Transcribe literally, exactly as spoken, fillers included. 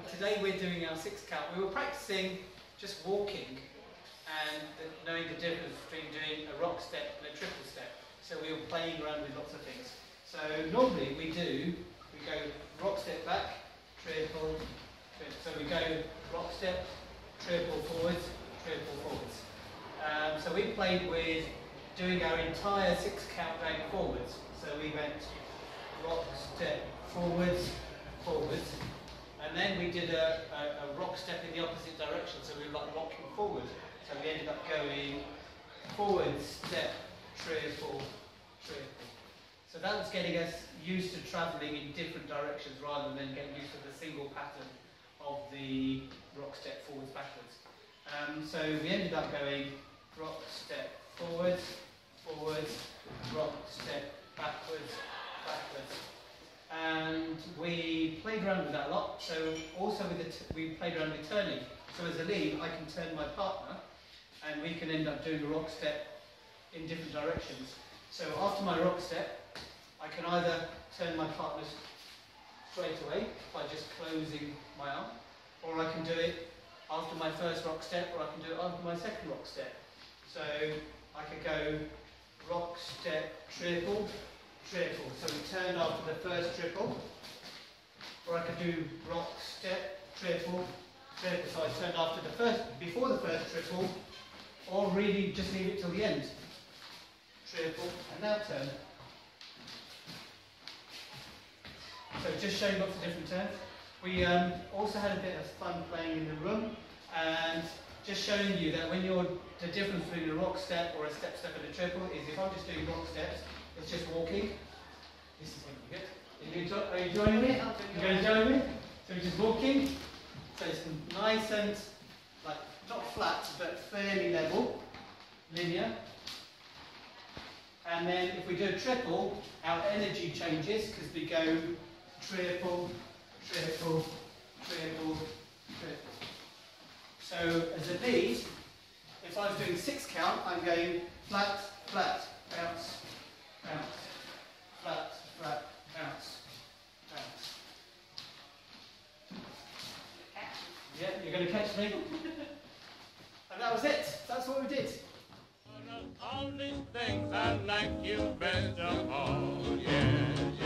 today we're doing our six count. We were practicing just walking and the, knowing the difference between doing a rock step and a triple step. So we were playing around with lots of things. So normally we do, we go rock step back, triple, triple. So we go rock step, triple forwards, triple forwards. Um, so we played with doing our entire six count going forwards. So we went rock step forwards, forwards, and then we did a, a, a rock step in the opposite direction. So we were like rocking forward. So we ended up going forward step, triple, triple. So that was getting us used to travelling in different directions rather than getting used to the single pattern of the rock step forwards, backwards. Um, so we ended up going rock step forwards, forwards, rock step backwards, backwards. And we played around with that a lot. So also with the t we played around with turning. So as a lead, I can turn my partner and we can end up doing a rock step in different directions. So after my rock step, I can either turn my partner straight away by just closing my arm, or I can do it after my first rock step, or I can do it after my second rock step. So I could go rock step, triple, triple. So we turned after the first triple, or I could do rock step, triple, triple. So I turned after the first, before the first triple, or really just leave it till the end. Triple, and now turn. So just showing lots of different turns. We um, also had a bit of fun playing in the room, and just showing you that when you're, the difference between a rock step or a step step and a triple is if I'm just doing rock steps, it's just walking. This is what you get. Are you, jo are you joining me? You're going to join me? So we're just walking. So it's nice and, like, not flat, but fairly level, linear. And then if we do a triple, our energy changes because we go triple, triple, triple, triple. So as a lead, if I was doing six count, I'm going flat, flat, bounce, bounce, flat, flat, bounce, bounce. Yeah, you're going to catch me? And that was it. That's what we did. All these things I like you best of all, yeah.